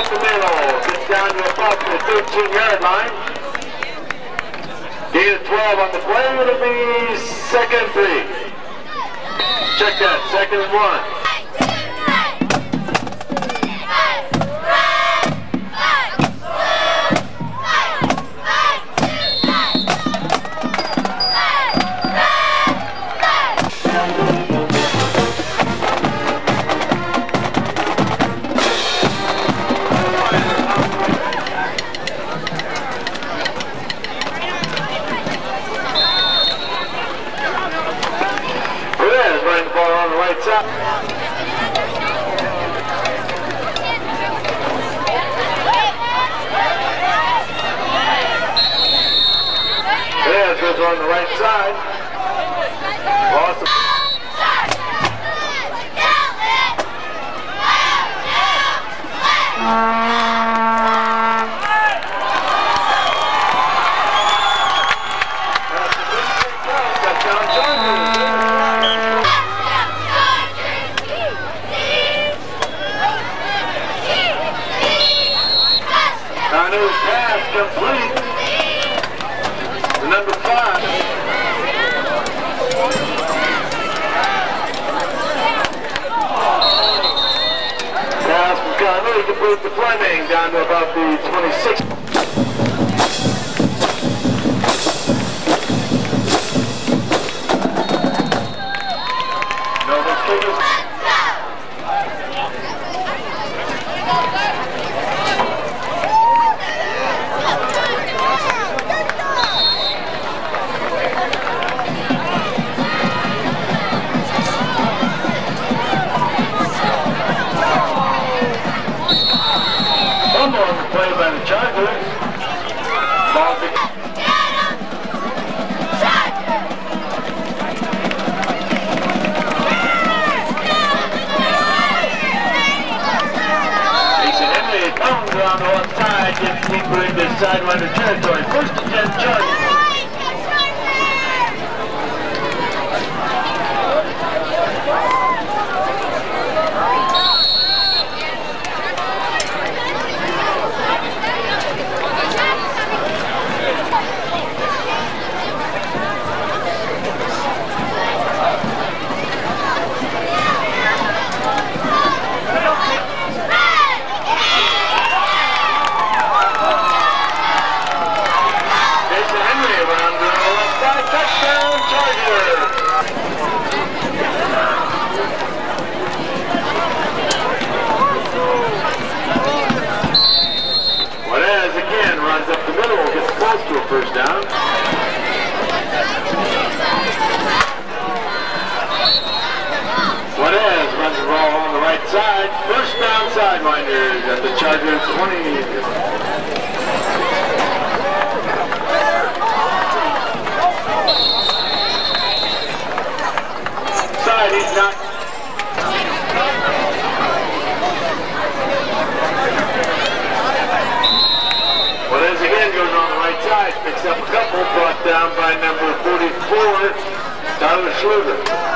up the middle. Gets down to about the 13-yard line. Gain of 12 on the play. It'll be 2nd and 3. Check that. 2nd and 1. On the right side. Lost the pass complete. Number 5. Pass from Conley complete to Fleming down to about the 26. No, let's take this. Play by the Chargers. Ball to Mason Henry comes around the left side, gets deeper into sidewinder territory. 1st and 10 Chargers. To a 1st down. Juarez runs the ball on the right side. 1st down sidewinders at the Chargers 20. Side, he's not. Juarez again goes on the right side, picks up a couple, brought down by number 44, Tyler Schluter.